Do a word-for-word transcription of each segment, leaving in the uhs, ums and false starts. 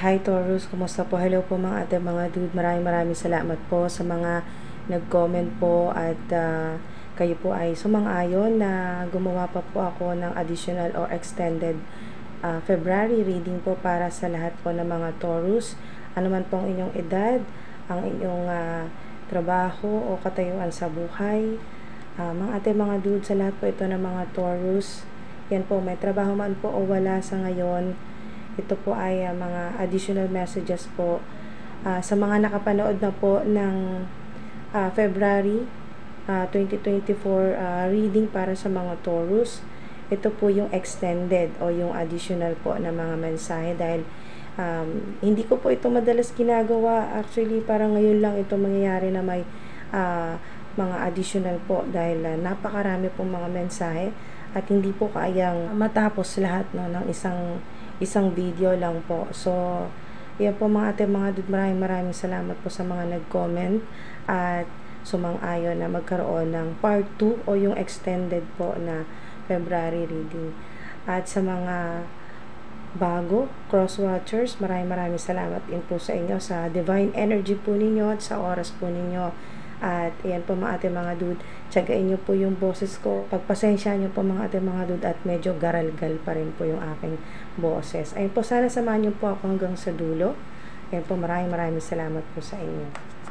Hi Taurus, kumusta po? Hello po mga ate, mga dude. Maraming maraming salamat po sa mga nag-comment po at uh, kayo po ay sumang-ayon na gumawa pa po ako ng additional or extended uh, February reading po para sa lahat po ng mga Taurus. Ano man pong inyong edad, ang inyong uh, trabaho o katayuan sa buhay. Uh, mga ate, mga dude, sa lahat po ito ng mga Taurus. Yan po, may trabaho man po o wala sa ngayon. Ito po ay uh, mga additional messages po uh, sa mga nakapanood na po ng uh, February uh, twenty twenty-four uh, reading para sa mga Taurus. Ito po yung extended o yung additional po na mga mensahe dahil um, hindi ko po ito madalas ginagawa. Actually, parang ngayon lang ito mangyayari na may uh, mga additional po dahil uh, napakarami pong mga mensahe at hindi po kayang matapos lahat no, ng isang isang video lang po. So, yan po mga ate, mga dude, maraming maraming salamat po sa mga nag-comment at sumang-ayon na magkaroon ng part two o yung extended po na February reading. At sa mga bago, cross-watchers, maraming maraming salamat din po sa inyo sa divine energy po ninyo at sa oras po ninyo. At ayan po mga ate, mga dude, tiyagain nyo po yung boses ko. Pagpasensya nyo po mga ate, mga dude, at medyo garalgal pa rin po yung aking boses. Ayun po, sana samahan nyo po ako hanggang sa dulo. Ayun po, maraming maraming salamat po sa inyo.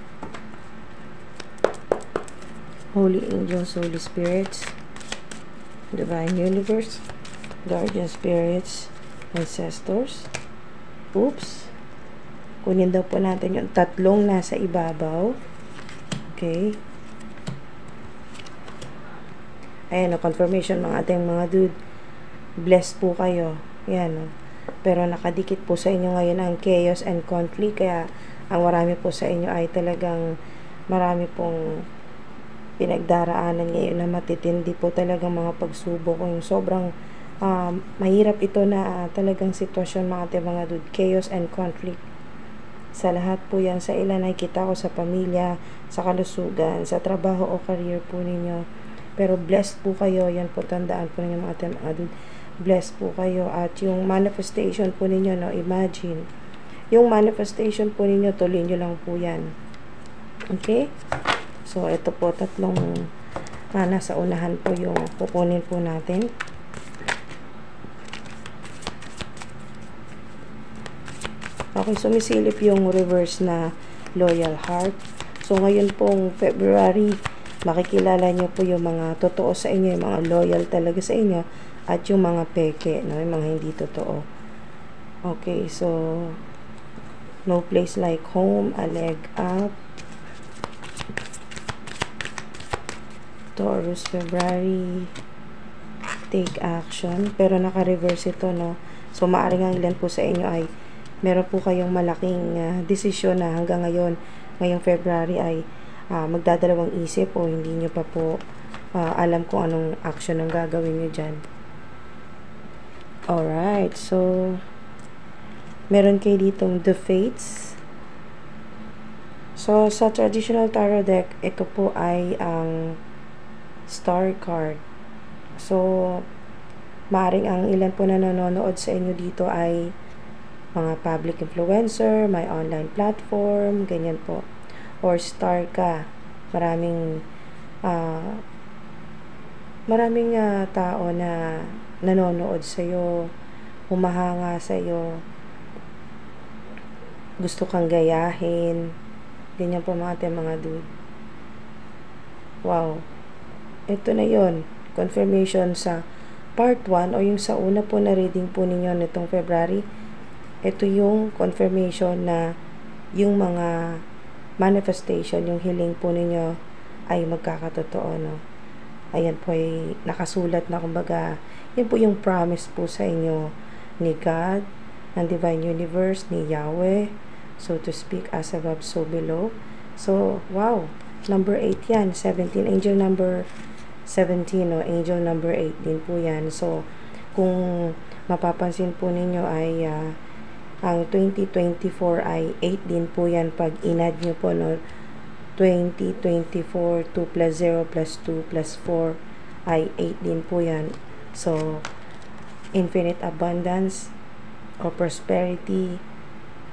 Holy Angels, Holy Spirits, Divine Universe, Guardian Spirits, Ancestors. Oops. Kunin daw po natin yung tatlong nasa ibabaw. Okay. Ayan o, confirmation mga ating mga dude. Blessed po kayo. Ayan o. Pero nakadikit po sa inyo ngayon ang chaos and conflict. Kaya ang marami po sa inyo ay talagang marami pong pinagdaraanan ngayon na matitindi po talagang mga pagsubok. Yung sobrang um, mahirap ito na uh, talagang sitwasyon mga ating mga dude. Chaos and conflict. Sa lahat po yan, sa ilan ay kita ko sa pamilya, sa kalusugan, sa trabaho o career po ninyo. Pero blessed po kayo, yan po, tandaan po ninyo mga ating mga dude. Blessed po kayo at yung manifestation po ninyo, no, imagine. Yung manifestation po ninyo, tuloy nyo lang po yan. Okay? So, ito po, tatlong ah, nasa unahan po yung kukunin po natin. Okay, sumisilip yung reverse na loyal heart. So, ngayon pong February, makikilala nyo po yung mga totoo sa inyo, yung mga loyal talaga sa inyo, at yung mga peke, no? Yung mga hindi totoo. Okay, so, no place like home, a leg up. Taurus, February, take action. Pero naka-reverse ito, no? So, maaaring ang ilan po sa inyo ay meron po kayong malaking uh, desisyon na hanggang ngayon, ngayong February ay uh, magdadalawang isip o hindi nyo pa po uh, alam kung anong action ang gagawin nyo dyan. Alright, so meron kayo ditong The Fates. So, sa traditional tarot deck, ito po ay ang Star card. So, maaaring ang ilan po na nanonood sa inyo dito ay mga public influencer, may online platform, ganyan po. Or star ka. Maraming uh, maraming uh, tao na nanonood sa'yo, humahanga sa'yo, gusto kang gayahin. Ganyan po mga ating mga dude. Wow. Ito na yon, confirmation sa part one o yung sa una po na reading po ninyo nitong February. Ito yung confirmation na yung mga manifestation, yung hiling po ninyo ay magkakatotoo, no? Ayan po ay nakasulat na, kumbaga, yun po yung promise po sa inyo ni God, ng Divine Universe, ni Yahweh, so to speak, as above, so below. So, wow, number eight yan, seventeen, angel number seventeen, no? Angel number eight din po yan. So, kung mapapansin po ninyo ay uh, ang twenty twenty-four ay eight din po yan pag inad nyo po, no? twenty twenty-four, two plus zero plus two plus four ay eight din po yan. So, infinite abundance or prosperity,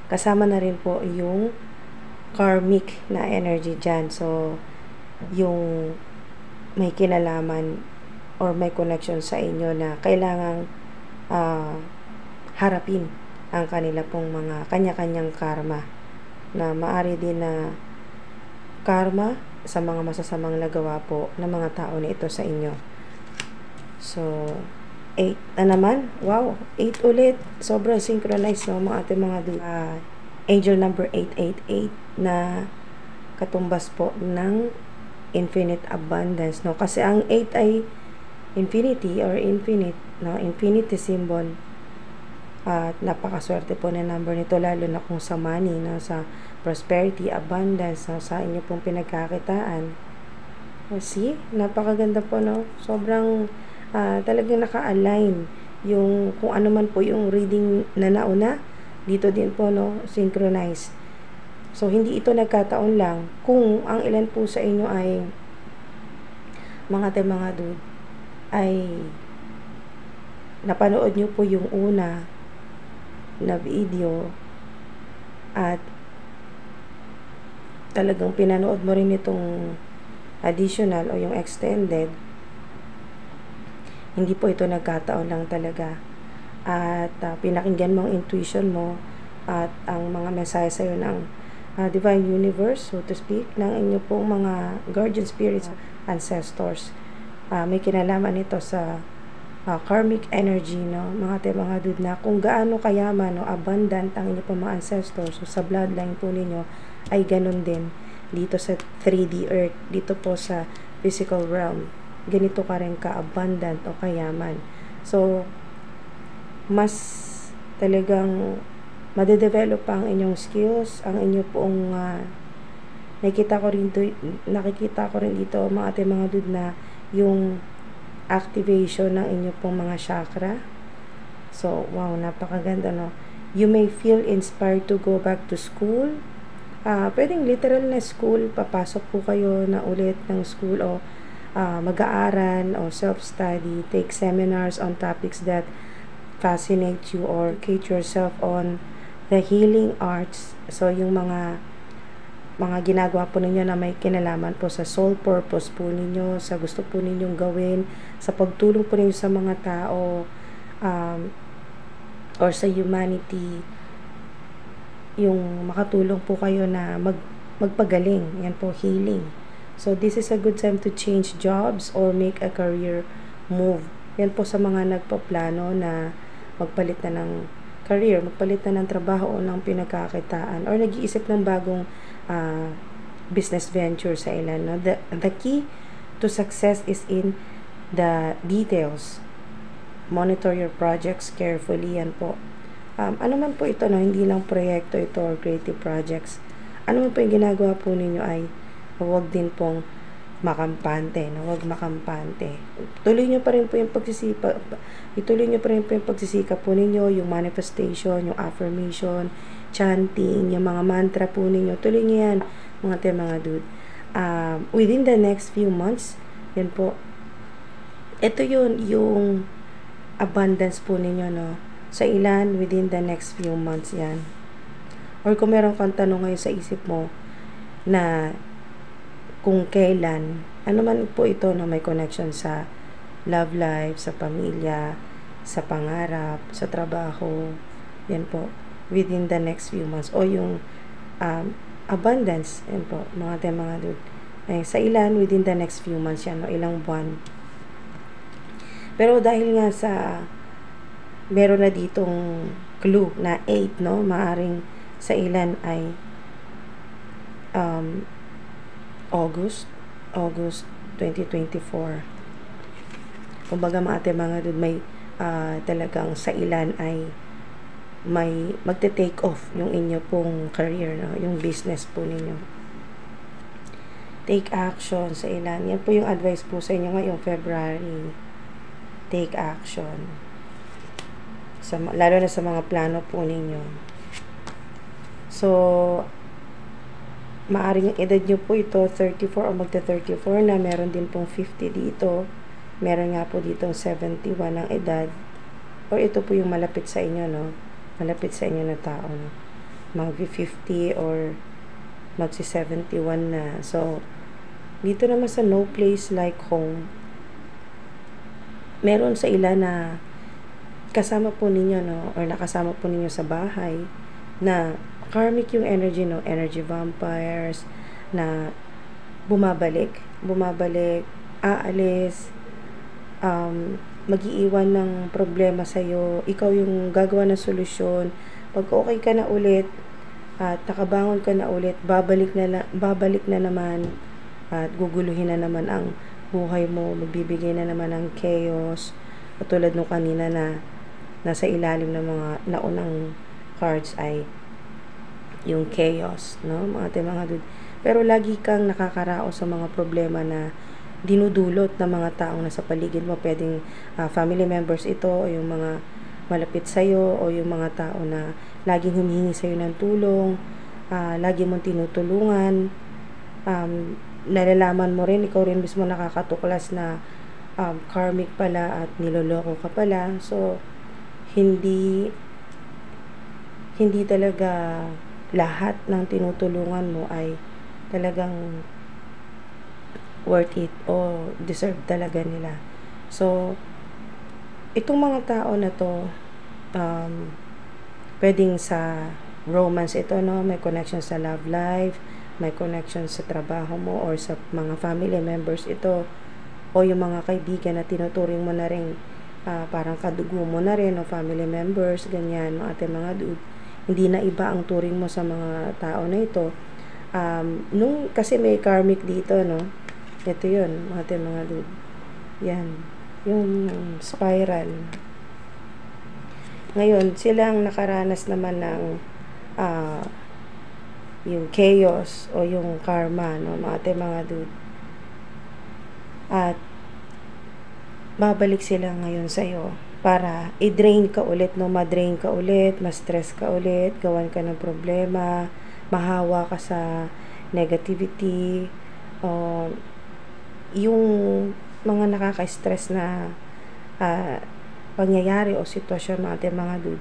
kasama na rin po yung karmic na energy dyan. So, yung may kinalaman or may connection sa inyo na kailangang uh, harapin ang kanila pong mga kanya-kanyang karma, na maari din na karma sa mga masasamang nagawa po ng mga tao na ito sa inyo. So, eight na naman. Wow, eight ulit. Sobrang synchronized, no, mga ating mga uh, angel number eight eight eight na katumbas po ng infinite abundance, no? Kasi ang eight ay infinity or infinite, no? Infinity symbol. At uh, napakaswerte po na number nito, lalo na kung sa money, no? Sa prosperity, abundance, no? Sa inyo pong pinagkakitaan. Oh, see? Napakaganda po, no? Sobrang uh, talagang naka-align yung kung ano man po yung reading na nauna, dito din po, no? Synchronize. So, hindi ito nagkataon lang. Kung ang ilan po sa inyo ay mga te mga dude, ay napanood nyo po yung una na video at talagang pinanood mo rin itong additional o yung extended, hindi po ito nagkataon lang talaga. At uh, pinakinggan mo ang intuition mo at ang mga mensahe sa'yo ng Uh, divine universe, so to speak, ng inyo pong mga guardian spirits, ancestors. Uh, may kinalaman ito sa uh, karmic energy, no? Mga te mga dude, na kung gaano kayaman o abundant ang inyo pong mga ancestors, so sa bloodline po ninyo ay ganun din dito sa three D earth, dito po sa physical realm, ganito ka rin ka-abundant o kayaman. So, mas talagang madedevelop pa ang inyong skills, ang inyo pong uh, nakikita ko rin dito, nakikita ko rin dito mga ating mga dude, na yung activation ng inyo pong mga chakra. So, wow, napakaganda, no? You may feel inspired to go back to school. Uh, pwedeng literal na school, papasok po kayo na ulit ng school o uh, mag-aaral o self-study, take seminars on topics that fascinate you or educate yourself on the healing arts. So, yung mga mga ginagawa po ninyo na may kinalaman po sa soul purpose po ninyo, sa gusto po ninyong gawin, sa pagtulong po ninyo sa mga tao, um, or sa humanity, yung makatulong po kayo na mag, magpagaling. Yan po, healing. So, this is a good time to change jobs or make a career move. Yan po sa mga nagpaplano na magpalit na ng career, magpalit na ng trabaho o ng pinagkakitaan, or nag-iisip ng bagong uh, business venture sa ilan. No? The, the key to success is in the details. Monitor your projects carefully. Yan po. Um, ano man po ito, no? Hindi lang proyekto ito or creative projects. Ano man po yung ginagawa po ninyo ay huwag din pong makampante, no? Huwag makampante. Tuloy nyo pa rin po yung pagsisipa, ituloy nyo pa rin po yung pagsisikap po ninyo, yung manifestation, yung affirmation, chanting, yung mga mantra po ninyo. Tuloy nyo yan, mga te mga dude. Um, within the next few months, yan po, ito yun, yung abundance po ninyo, no? Sa ilan, within the next few months yan. Or kung meron kang tanong ngayon sa isip mo, na kung kailan, ano man po ito na may connection sa love life, sa pamilya, sa pangarap, sa trabaho, yan po, within the next few months, o yung um, abundance, yan po, mga te mga dude, eh, sa ilan, within the next few months yan, o ilang buwan. Pero dahil nga sa meron na ditong clue na eight, no, maaring sa ilan ay um, August, August twenty twenty-four. Kumbaga mga ate mga dude, may uh, talagang sa ilan ay may magte-take off yung inyo pong career, no? Yung business po ninyo. Take action sa ilan. Yan po yung advice po sa inyo ngayong February. Take action. Sa, lalo na sa mga plano po ninyo. So, maaring yung edad nyo po ito, thirty-four o magta-thirty-four na, meron din pong fifty dito. Meron nga po dito seventy-one ang edad. Or ito po yung malapit sa inyo, no? Malapit sa inyo na tao, no? mag-fifty or magsi-seventy-one na. So, dito naman sa No Place Like Home, meron sa ilan na kasama po ninyo, no, or nakasama po ninyo sa bahay na karmic yung energy, no, energy vampires na bumabalik, bumabalik, aalis, um, mag-iiwan ng problema sa'yo, ikaw yung gagawa ng solusyon. Pag okay ka na ulit, at nakabangon ka na ulit, babalik na, babalik na naman, at guguluhin na naman ang buhay mo, magbibigay na naman ng chaos, katulad nung kanina na nasa ilalim ng mga naunang cards ay yung chaos, no, mga te mga dude. Pero lagi kang nakakaraos sa mga problema na dinudulot ng mga taong nasa paligid mo. Pwedeng uh, family members ito, o yung mga malapit sa'yo, o yung mga tao na laging humihingi sa'yo ng tulong, uh, lagi mong tinutulungan, um, nalalaman mo rin, ikaw rin mismo nakakatuklas na um, karmic pala at niloloko ka pala. So, hindi hindi talaga lahat ng tinutulungan mo ay talagang worth it o deserve talaga nila. So, itong mga tao na to, um, pwedeng sa romance ito, no? May connection sa love life, may connection sa trabaho mo or sa mga family members ito, o yung mga kaibigan na tinuturing mo na rin, uh, parang kadugo mo na rin, o family members, ganyan, mga ating mga dude. Hindi na iba ang turing mo sa mga tao na ito. Um, nung, kasi may karmic dito, no? Ito yun, mga ating mga dude. Yan. Yung spiral. Ngayon, silang nakaranas naman ng uh, yung chaos o yung karma, no, mga ating mga dude. At babalik sila ngayon sa'yo para i-drain ka ulit, no, ma-drain ka ulit, ma-stress ka ulit, gawan ka ng problema, mahawa ka sa negativity, o yung mga nakaka-stress na uh, pangyayari o sitwasyon, mga ating mga dude.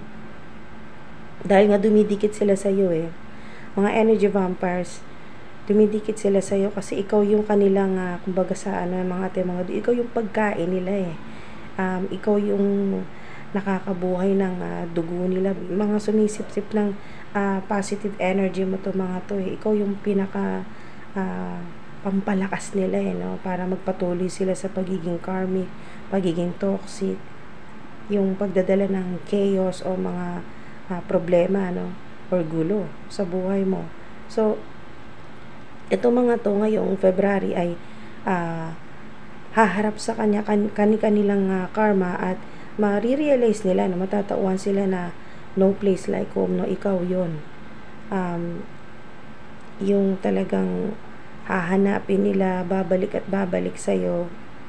Dahil nga dumidikit sila sa iyo eh. Mga energy vampires, dumidikit sila sa iyo kasi ikaw yung kanilang, uh, kumbaga sa ano, mga ating mga dude, ikaw yung pagkain nila eh. Um, ikaw yung nakakabuhay ng uh, dugo nila. Mga sumisip-sip ng uh, positive energy mo to mga to eh. Ikaw yung pinaka uh, pampalakas nila eh, no? Para magpatuloy sila sa pagiging karmic, pagiging toxic, yung pagdadala ng chaos o mga uh, problema, no, or gulo sa buhay mo. So, ito mga to ngayong February ay uh, haharap sa kanya kan, kanilang uh, karma at marirealize nila, no, matatauhan sila na no place like home, no, ikaw yun. Um, yung talagang hahanapin nila, babalik at babalik sa'yo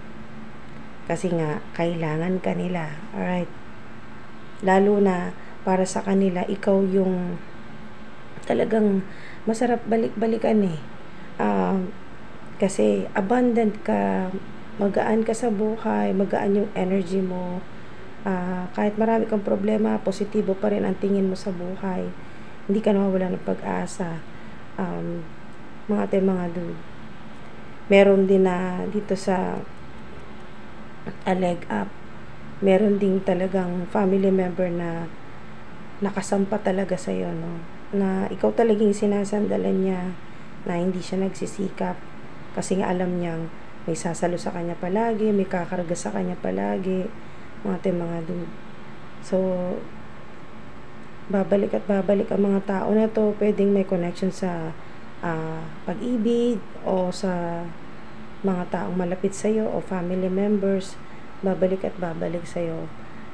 kasi nga kailangan ka nila. Alright, lalo na para sa kanila, ikaw yung talagang masarap balik-balikan eh. Uh, kasi abundant ka, magaan ka sa buhay, magaan yung energy mo, uh, kahit marami kang problema, positibo pa rin ang tingin mo sa buhay, hindi ka nawawala ng pag-asa. um, mga ating mga dude, meron din na dito sa a leg up, meron ding talagang family member na nakasampa talaga sa iyo, no, na ikaw talagang sinasandalan niya, na hindi siya nagsisikap kasi nga alam niyang may sasalo sa kanya palagi, may kakarga sa kanya palagi, mga ating mga dude. So, babalik at babalik ang mga tao na to. Pwedeng may connection sa uh, pag-ibig o sa mga taong malapit sa'yo o family members. Babalik at babalik sa'yo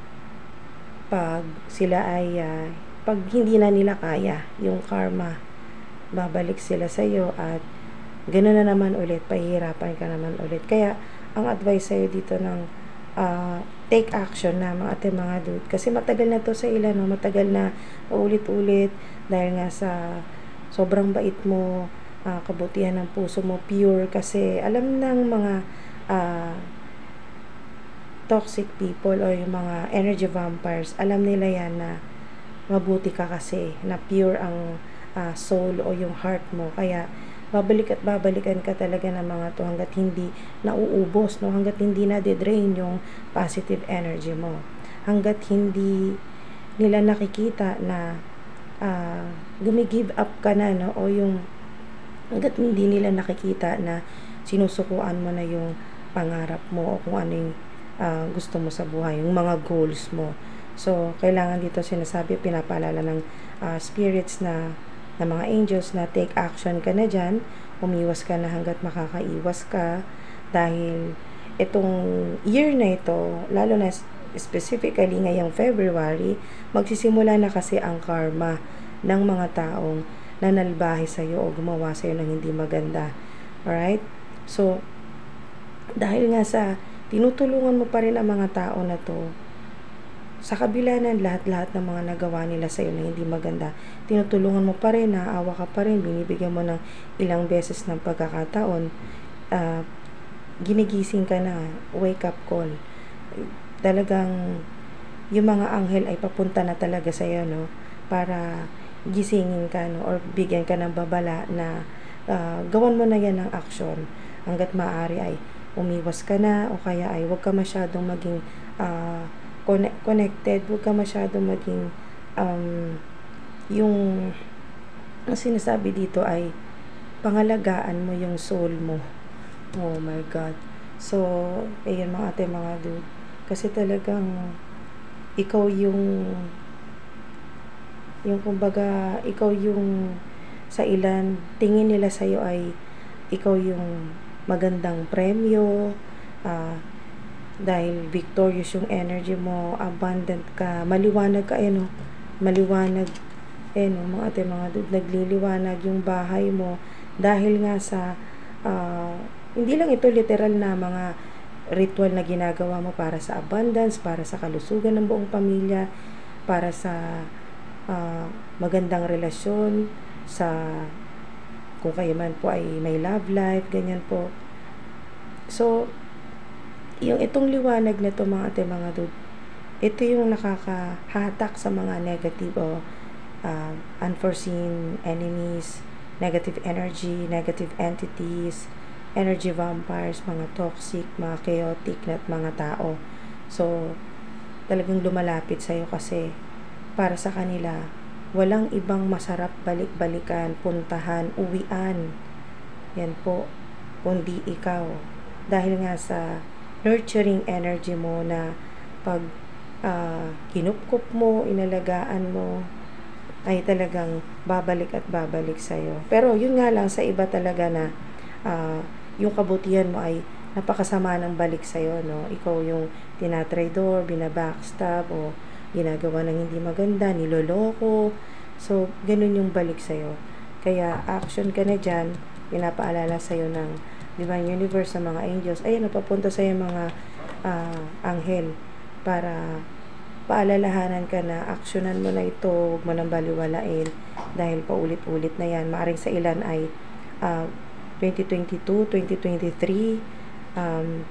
pag sila ay uh, pag hindi na nila kaya yung karma, babalik sila sa'yo at gano'n na naman ulit, pahihirapan ka naman ulit. Kaya ang advice sa'yo dito ng uh, take action na, mga ating mga dude, kasi matagal na to sa ilan, no? Matagal na ulit-ulit dahil nga sa sobrang bait mo, uh, kabutihan ng puso mo, pure, kasi alam ng mga uh, toxic people o yung mga energy vampires, alam nila yan na mabuti ka kasi, na pure ang uh, soul o yung heart mo. Kaya babalik at babalikan ka talaga ng mga to hanggat hindi nauubos, no? Hanggat hindi na de-drain yung positive energy mo. Hanggat hindi nila nakikita na uh, gumi-give up ka na, no? O yung hanggat hindi nila nakikita na sinusukuan mo na yung pangarap mo o kung ano yung uh, gusto mo sa buhay, yung mga goals mo. So, kailangan dito sinasabi, pinapaalala ng uh, spirits na, na mga angels na take action ka na dyan, umiwas ka na hanggat makakaiwas ka, dahil itong year na ito, lalo na specifically ngayong February, magsisimula na kasi ang karma ng mga taong nanalbahe sa'yo o gumawa sa'yo ng hindi maganda. Alright? So, dahil nga sa tinutulungan mo pa rin ang mga tao na to, sa kabila ng lahat-lahat ng mga nagawa nila sa'yo na hindi maganda, tinutulungan mo pa rin, naawa ka pa rin, binibigyan mo ng ilang beses ng pagkakataon, uh, ginigising ka na, wake up call. Talagang yung mga anghel ay papunta na talaga sa'yo, no? Para gisingin ka, no? Or bigyan ka ng babala na uh, gawan mo na yan ng action. Hanggat maaari ay umiwas ka na, o kaya ay huwag ka masyadong maging uh, connected, huwag ka masyadong maging um, yung ang sinasabi dito ay pangalagaan mo yung soul mo. Oh my God. So, ayun mga ate, mga dude, kasi talagang ikaw yung yung kumbaga, ikaw yung sa ilan, tingin nila sa'yo ay ikaw yung magandang premyo, ah, uh, dahil victorious yung energy mo, abundant ka, maliwanag ka, eh, no? Maliwanag, eh, no? Mga ate, mga dude, nagliliwanag yung bahay mo, dahil nga sa, uh, hindi lang ito literal na mga ritual na ginagawa mo para sa abundance, para sa kalusugan ng buong pamilya, para sa uh, magandang relasyon, sa, kung kayo man po ay may love life, ganyan po. So, yung itong liwanag na to mga ate, mga dude, ito yung nakakahatak sa mga negative o uh, unforeseen enemies, negative energy, negative entities, energy vampires, mga toxic, mga chaotic na mga tao. So, talagang lumalapit sa'yo kasi para sa kanila, walang ibang masarap balik-balikan, puntahan, uwian. Yan po, kundi ikaw. Dahil nga sa nurturing energy mo na pag uh, kinupkup mo, inalagaan mo, ay talagang babalik at babalik sa'yo. Pero yun nga lang, sa iba talaga na uh, yung kabutihan mo ay napakasama ng balik sa'yo, no? Ikaw yung tinatraidor, binabackstab, o ginagawa ng hindi maganda, niloloko. So, ganun yung balik sa'yo. Kaya, action ka na dyan, pinapaalala sa'yo ng Divine Universe, sa mga angels, ayun, napapunta sa'yo mga uh, anghel para paalalahanan ka na aksyonan mo na ito, huwag mo nang baliwalain dahil paulit-ulit na yan. Maaring sa ilan ay uh, twenty twenty-two, twenty twenty-three, um,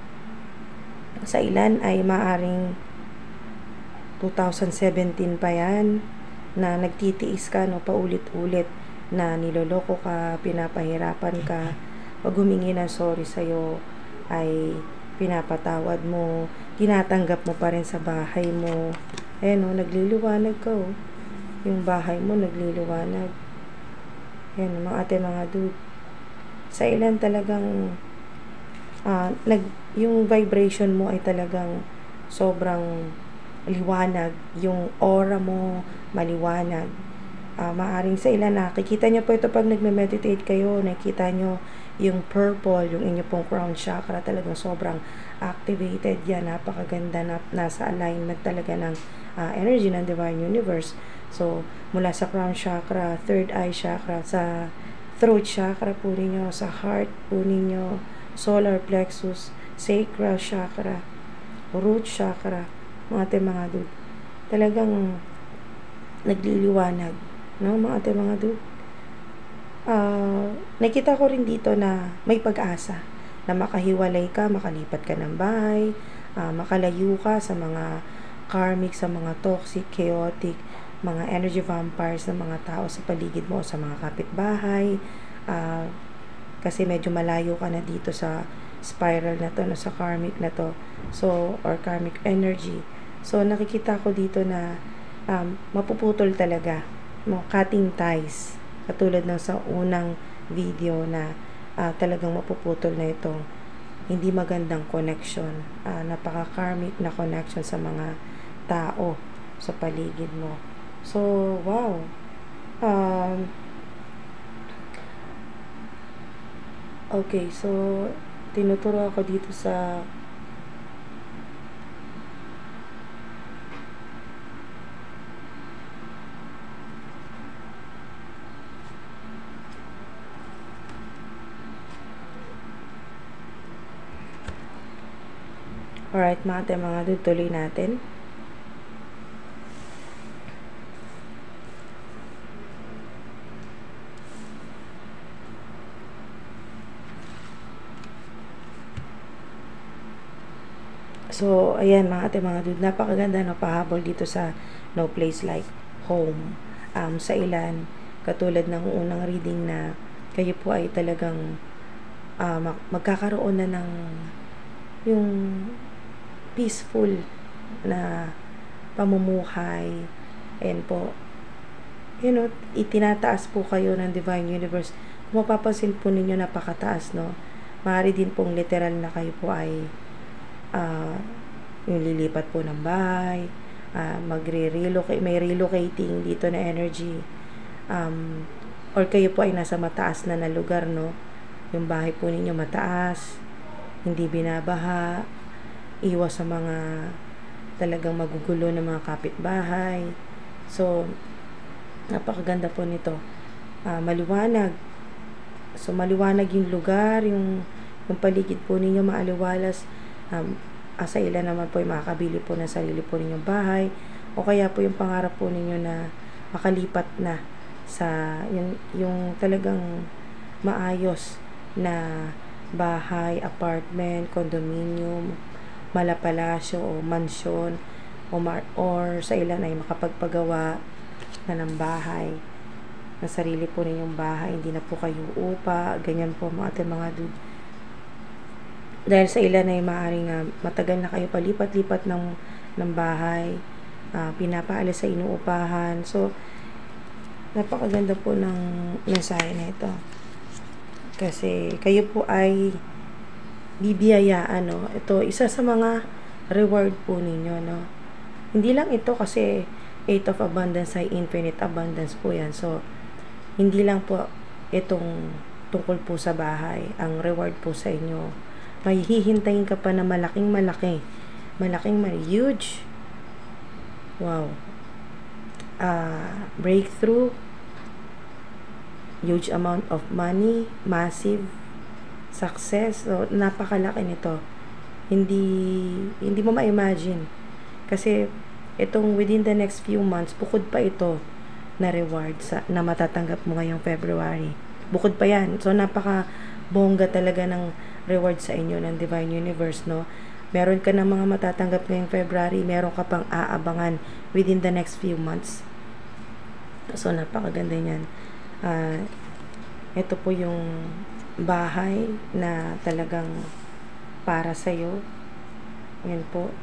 sa ilan ay maaring two thousand seventeen pa yan, na nagtitiis ka, no, paulit-ulit na niloloko ka, pinapahirapan ka. Pag humingi ng sorry sa'yo, ay pinapatawad mo, tinatanggap mo pa rin sa bahay mo. Ayan, o, nagliliwanag ka, o. Yung bahay mo, nagliliwanag. Ayan, mga ate, mga dude. Sa ilan talagang, uh, nag, yung vibration mo ay talagang sobrang liwanag. Yung aura mo, maliwanag. Uh, maaring sa ilan, nakikita nyo po ito pag nagme-meditate kayo, nakikita nyo yung purple, yung inyo pong crown chakra, talagang sobrang activated yan, napakaganda, na, nasa alignment talaga ng uh, energy ng Divine Universe. So, mula sa crown chakra, third eye chakra, sa throat chakra po ninyo, sa heart po ninyo, solar plexus, sacral chakra, root chakra, mga ate, mga dude, talagang nagliliwanag, no, mga ate, mga dude. Uh, nakita ko rin dito na may pag-asa na makahiwalay ka, makalipat ka ng bahay, uh, makalayo ka sa mga karmic, sa mga toxic, chaotic mga energy vampires ng mga tao sa paligid mo o sa mga kapitbahay. Uh, kasi medyo malayo ka na dito sa spiral na to, no, sa karmic na to. So, or karmic energy. So, nakikita ko dito na um, mapuputol talaga. No, cutting ties. Katulad ng sa unang video na uh, talagang mapuputol na itong hindi magandang connection. Uh, napaka-karmic na connection sa mga tao sa paligid mo. So, wow. Um, okay, so, tinuturo ako dito sa alright, mga ate, mga dude, tuloy natin. So, ayan mga ate, mga dude, napakaganda no, pahabol dito sa No Place Like Home. Um, sa ilan, katulad ng unang reading na kayo po ay talagang uh, magkakaroon na ng yung peaceful na pamumuhay. Ayan po. You know, itinataas po kayo ng Divine Universe. Kung mapapansin po ninyo, napakataas, no? Maaari din pong literal na kayo po ay uh, yung lilipat po ng bahay, uh, magre-relocate, may relocating dito na energy. Um, or kayo po ay nasa mataas na na lugar, no? Yung bahay po ninyo mataas, hindi binabaha, iwas sa mga talagang magugulo ng mga kapitbahay. So, napakaganda po nito. Uh, maliwanag. So, maliwanag yung lugar, yung, yung paligid po ninyo maaliwalas. Um, asa ilan naman po yung makakabili po ng sarili po ninyong bahay. O kaya po yung pangarap po ninyo na makalipat na sa yung, yung talagang maayos na bahay, apartment, condominium, malapalasyo o mansyon o mar- or sa ilan ay makapagpagawa na ng bahay na sarili po ninyong bahay, hindi na po kayo upa, ganyan po mga ating mga dude. Dahil sa ilan ay maaaring uh, matagal na kayo palipat-lipat ng, ng bahay, uh, pinapaalis sa inuupahan. So, napakaganda po ng mensahe na ito. Kasi kayo po ay bibiyayaan, no? Ito, isa sa mga reward po ninyo, no? Hindi lang ito kasi eight of abundance ay infinite abundance po yan. So, hindi lang po itong tungkol po sa bahay. Ang reward po sa inyo, may hihintayin ka pa na malaking malaki. Malaking malaki. Huge. Wow. Uh, breakthrough. Huge amount of money. Massive success. So, napakalaki nito. Hindi, hindi mo ma-imagine. Kasi, itong within the next few months, bukod pa ito na reward sa, na matatanggap mo ngayong February. Bukod pa yan. So, napaka bongga talaga ng reward sa inyo ng Divine Universe, no? Meron ka ng mga matatanggap ngayong February, meron ka pang aabangan within the next few months. So, napakaganda niyan. Uh, ito po yung bahay na talagang para sa'yo. Yan po.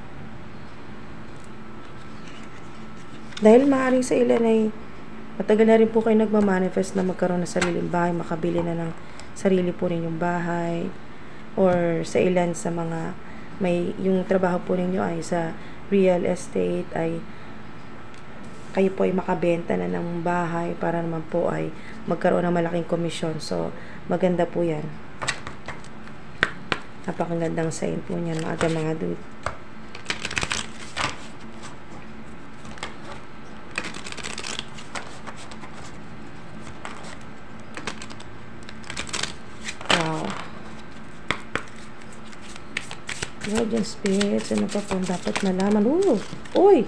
Dahil maaaring sa ilan ay matagal na rin po kayo nagmamanifest na magkaroon ng sariling bahay, makabili na ng sarili po ninyong bahay, or sa ilan sa mga may yung trabaho po ninyo ay sa real estate, ay kayo po ay makabenta na ng bahay para naman po ay magkaroon ng malaking komisyon. So, maganda po yan. Napakagandang sign po niyan, mga mga dude. Guardian spirits, ano pa pong dapat malaman? Oh, uy!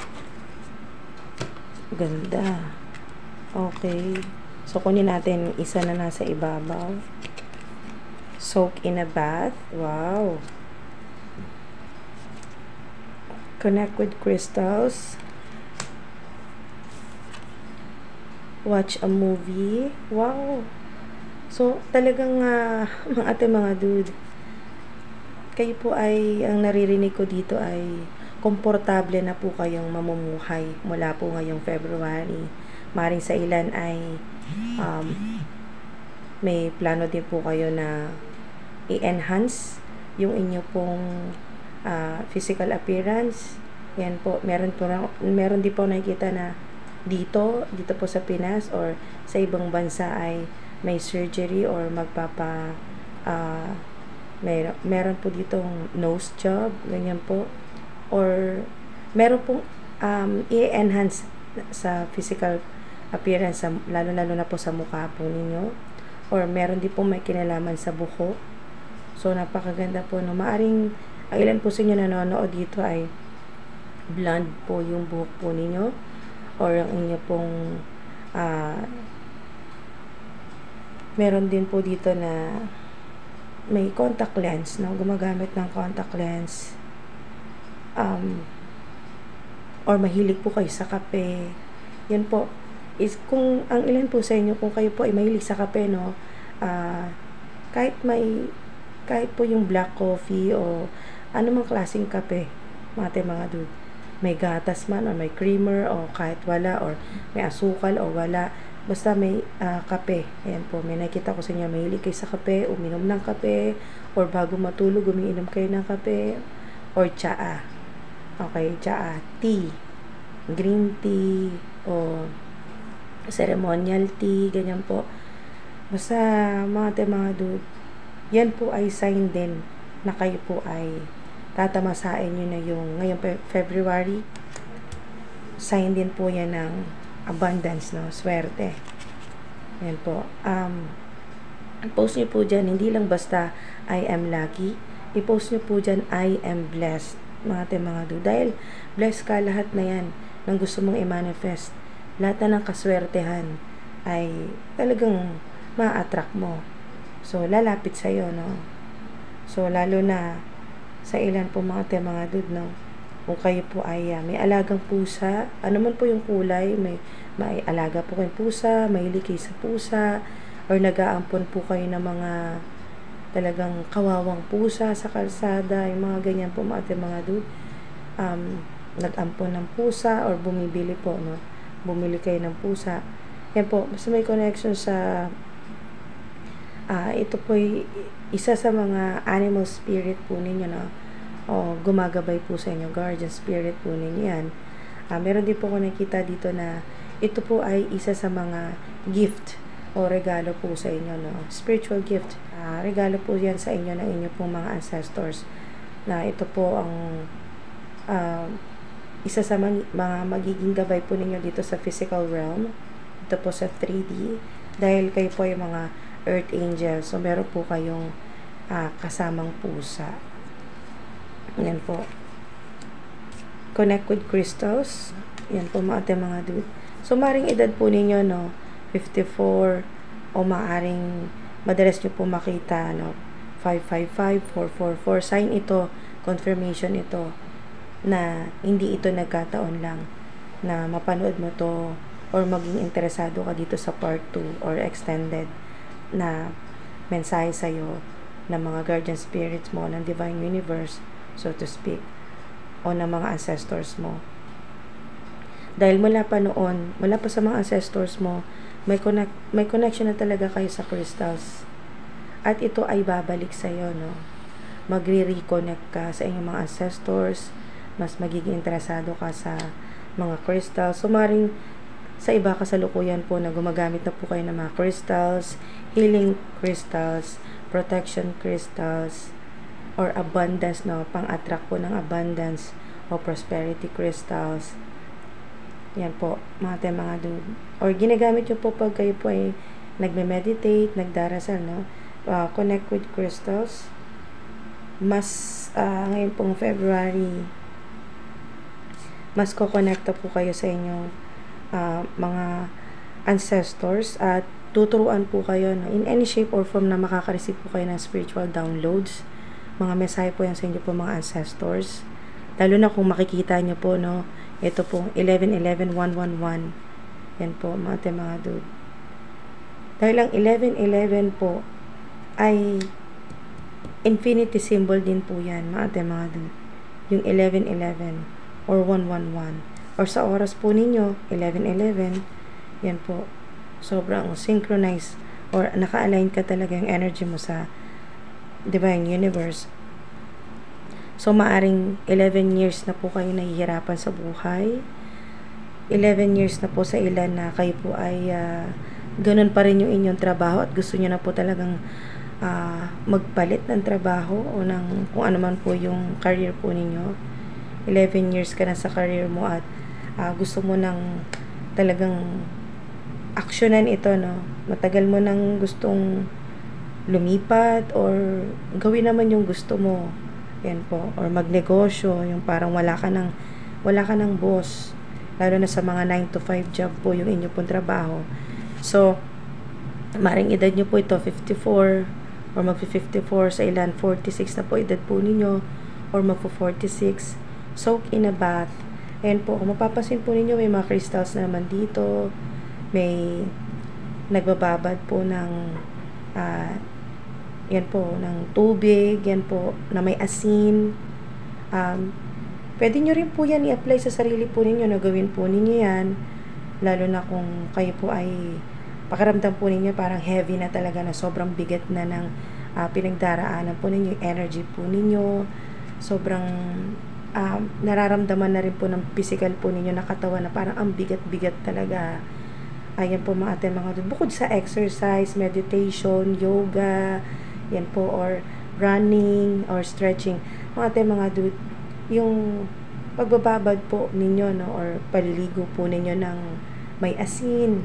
Ganda. Okay. So, kunin natin isa na nasa ibabaw. Soak in a bath. Wow. Connect with crystals. watch a movie. Wow! So, talagang uh, mga ate, mga dude, kayo po ay, ang naririnig ko dito ay komportable na po kayong mamumuhay mula po ngayong February. Maring sa ilan ay um, may plano din po kayo na i-enhance yung inyo pong uh, physical appearance. Yan po, meron po na, meron din po nakikita na dito, dito po sa Pinas or sa ibang bansa ay may surgery or magpapa uh, may, meron po ditong nose job, ganyan po, or meron pong um, i-enhance sa physical appearance, sa, lalo lalo na po sa mukha po ninyo, or meron din po may kinalaman sa buhok. So napakaganda po, no? Maaring ang ilan po sa inyo nanonood dito ay blonde po yung buhok po ninyo, or ang inyo pong uh, meron din po dito na may contact lens, no? Gumagamit ng contact lens, um, or mahilig po kayo sa kape. Yan po is kung ang ilan po sa inyo, kung kayo po ay mahilig sa kape, no, uh, kahit may kahit po yung black coffee o anumang klaseng kape, mga mga dude, may gatas man or may creamer o kahit wala, or may asukal o wala, basta may uh, kape. Ayan po, may nakita ko sa inyo, mahilig kayo sa kape, uminom ng kape, or bago matulog, umiinom kayo ng kape, or tsaa. Okay, tsaa, tea, green tea, o ceremonial tea, ganyan po. Basta, mga mga dude, yan po ay sign din na kayo po ay tatamasain nyo na yung ngayong February. Sign din po yan ng abundance, no? Swerte. Yan po. Um, post nyo po dyan, hindi lang basta I am lucky. I-post nyo po dyan, I am blessed. Mga te mga do. Dahil blessed ka, lahat na yan ng gusto mong i-manifest. Lahat na ng kaswertehan ay talagang ma-attract mo. So, lalapit sa'yo, no? So, lalo na sa ilan po mga te mga dude, no? Kung kayo po ay uh, may alagang pusa, ano man po yung kulay, may, may alaga po kayong pusa, mahilig kayo sa pusa, or nag-aampon po kayo ng mga talagang kawawang pusa sa kalsada, yung mga ganyan po mga te mga dude. Um, nag-ampon ng pusa, or bumibili po, no? Bumili kayo ng pusa. Yan po, basta may connection sa uh, ito po y, isa sa mga animal spirit po ninyo, no? O gumagabay po sa inyo, guardian spirit po ninyo yan. Uh, meron din po ko nakita dito na ito po ay isa sa mga gift o regalo po sa inyo, no? Spiritual gift. Uh, regalo po yan sa inyo ng inyo pong mga ancestors, na ito po ang uh, isa sa mga, mga magiging gabay po ninyo dito sa physical realm, ito po sa three D, dahil kayo po yung mga earth angels, so meron po kayong uh, kasamang pusa. Yan po. Connect with crystals. Yan po mga ate mga dude. So, maring edad po ninyo, no, fifty-four, o maaring madalas nyo po makita, no, five five five, four four four. Sign ito, confirmation ito, na hindi ito nagkataon lang na mapanood mo to or maging interesado ka dito sa part two or extended na mensahe sa'yo ng mga guardian spirits mo, ng divine universe, so to speak, o ng mga ancestors mo. Dahil mula pa noon, mula pa sa mga ancestors mo, may connect, may connection na talaga kayo sa crystals. At ito ay babalik sa iyo, no? Magre-reconnect ka sa inyong mga ancestors, mas magiging interesado ka sa mga crystals. So, maring sa iba kasalukuyan po na gumagamit na po kayo ng mga crystals, healing crystals, protection crystals, or abundance, no, pang-attract po ng abundance o prosperity crystals. Yan po, mga te mga dude. Or ginagamit nyo po pag kayo po ay nagme-meditate, nagdarasal, no? Uh, connect with crystals. Mas, uh, ngayon pong February, mas ko-connecta po kayo sa inyong uh, mga ancestors, at tuturuan po kayo, no, in any shape or form na makaka-receive po kayo ng spiritual downloads. Mga mensahe po yan sa inyo po mga ancestors. Lalo na kung makikita nyo po, no, ito po eleven eleven one one one. Yan po, mga ate, mga dude. Dahil ang eleven eleven po ay infinity symbol din po yan, mga ate, mga dude. Yung eleven eleven or one one one. Or sa oras po ninyo, eleven eleven, yan po. Sobrang synchronized or naka-align ka talaga yung energy mo sa divine universe. So, maaring eleven years na po kayo nahihirapan sa buhay. eleven years na po sa ilan na kayo po ay uh, ganun pa rin yung inyong trabaho at gusto nyo na po talagang uh, magpalit ng trabaho o ng kung ano man po yung career po ninyo. eleven years ka na sa career mo at uh, gusto mo nang talagang aksyonan ito, no? Matagal mo nang gustong lumipat or gawin naman yung gusto mo. Yan po. Or magnegosyo, yung parang wala ka ng, wala ka ng boss. Lalo na sa mga nine to five job po yung inyo pong trabaho. So, maring edad nyo po ito, fifty-four, or magfi-fifty-four, sa ilan, forty-six na po edad po ninyo, or magpo-forty-six. Soak in a bath. Ayan po, kung mapapasin po ninyo, may mga crystals na naman dito. May nagbababad po ng uh, yan po, ng tubig, yan po, na may asin. Um, pwede nyo rin po yan i-apply sa sarili po ninyo, na gawin po ninyo yan, lalo na kung kayo po ay, pakiramdam po ninyo parang heavy na talaga, na sobrang bigat na ng uh, pinagdaraanan po ninyo, yung energy po ninyo, sobrang uh, nararamdaman na rin po ng physical po ninyo na katawan na parang ang bigat-bigat talaga. Ayan po mga ate, mga dude. Bukod sa exercise, meditation, yoga, yan po, or running, or stretching, mga ate, mga dude, yung pagbababad po ninyo, no, or paliligo po ninyo ng may asin,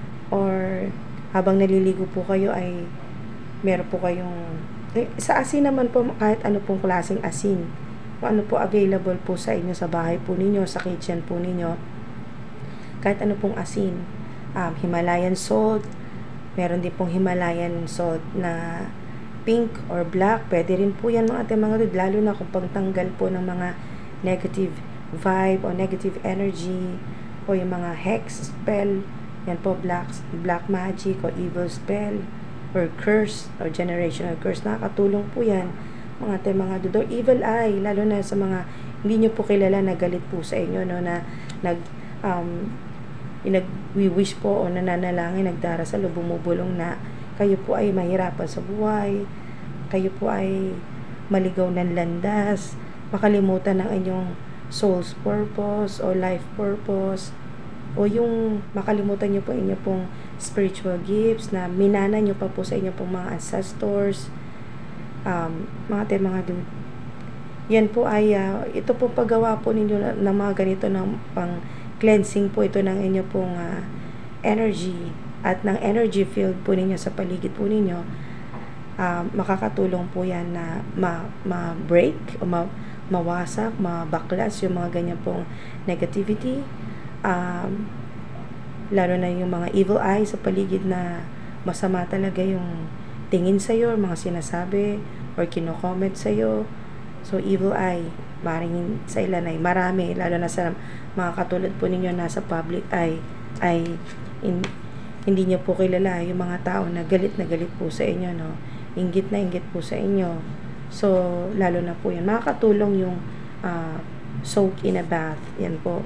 or habang naliligo po kayo ay meron po kayong, eh, sa asin naman po, kahit ano pong klaseng asin, kung ano po available po sa inyo sa bahay po ninyo, sa kitchen po ninyo, kahit ano pong asin. Um, Himalayan salt, meron din pong Himalayan salt na pink or black, pwede rin po yan mga ate, mga dude, lalo na kung pagtanggal po ng mga negative vibe o negative energy o yung mga hex spell, yan po, black, black magic o evil spell or curse or generational curse, nakakatulong po yan mga ate, mga dude. Or evil eye, lalo na sa mga hindi nyo po kilala na galit po sa inyo, no, na nag um, nag-wish po o nananalangin, nagdarasal o bumubulong na kayo po ay mahirapan sa buhay, kayo po ay maligaw ng landas, makalimutan ng inyong soul's purpose o life purpose, o yung makalimutan nyo po inyo pong spiritual gifts na minana nyo pa po sa inyo pong mga ancestors. Um, mga te, mga dude, yan po ay uh, ito po paggawa po ninyo ng mga ganito ng pang cleansing po ito ng inyo pong uh, energy at ng energy field po ninyo sa paligid po ninyo. Uh, makakatulong po yan na ma-break ma o ma mawasak, mabaklas yung mga ganyan pong negativity. Um, lalo na yung mga evil eye sa paligid na masama talaga yung tingin sa'yo, mga sinasabi or kino-comment sa'yo. So, evil eye, maring sa ilan ay marami, lalo na sa mga katulad po ninyo nasa public eye, ay in, hindi nyo po kilala yung mga tao na galit na galit po sa inyo, no? Inggit na inggit po sa inyo. So, lalo na po yan. Makakatulong yung uh, soak in a bath. Yan po.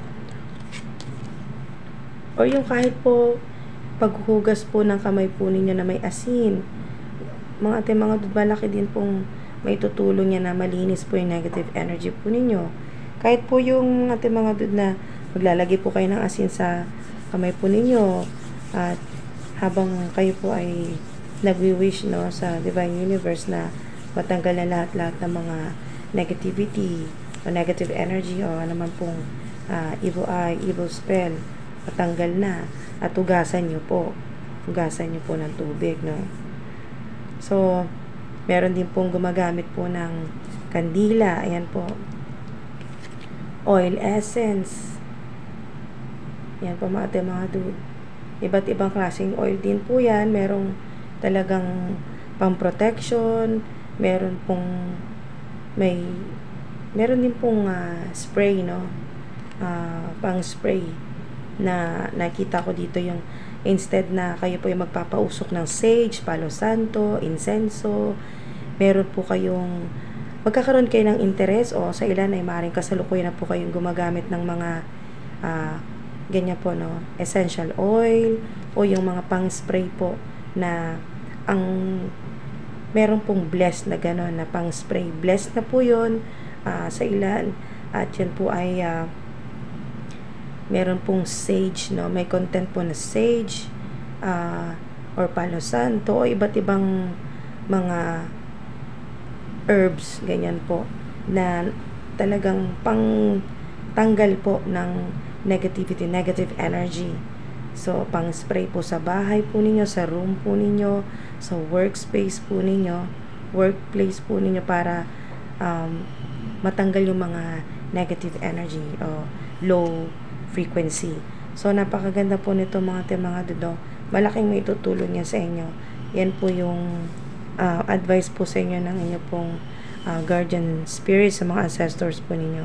Or yung kahit po paghuhugas po ng kamay po ninyo na may asin. Mga ate, mga dude, malaki din pong may tutulong yan na malinis po yung negative energy po ninyo. Kahit po yung ate, mga dude, na maglalagay po kayo ng asin sa kamay po ninyo at habang kayo po ay nagwi-wish, no, sa divine universe na matanggal na lahat-lahat ng mga negativity o negative energy o naman pong uh, evil eye, evil spell, matanggal na at hugasan nyo po hugasan nyo po ng tubig, no. So, meron din pong gumagamit po ng kandila, ayan po, oil essence, yan po mga ate, mga dude. Iba't ibang klaseng oil din po yan. Merong talagang pang protection, meron pong may meron din pong uh, spray, no, uh, pang spray na nakita ko dito yung instead na kayo po yung magpapausok ng sage, palo santo, insenso, meron po kayong magkakaroon kayo ng interes o sa ilan ay maaaring kasalukuyan na po kayong gumagamit ng mga uh, ganyan po, no, essential oil o yung mga pang spray po na ang meron pong blessed na gano'n na pang spray. Blessed na po yun uh, sa ilan at yan po ay uh, meron pong sage, no, may content po na sage uh, or palo santo o iba't ibang mga herbs, ganyan po, na talagang pang tanggal po ng negativity, negative energy. So, pang spray po sa bahay po ninyo, sa room po ninyo, sa workspace po ninyo, workplace po ninyo para um, matanggal yung mga negative energy o low frequency. So, napakaganda po nito mga te mga dudo. Malaking may tutulong yan sa inyo. Yan po yung uh, advice po sa inyo ng inyo pong uh, guardian spirits, sa mga ancestors po ninyo.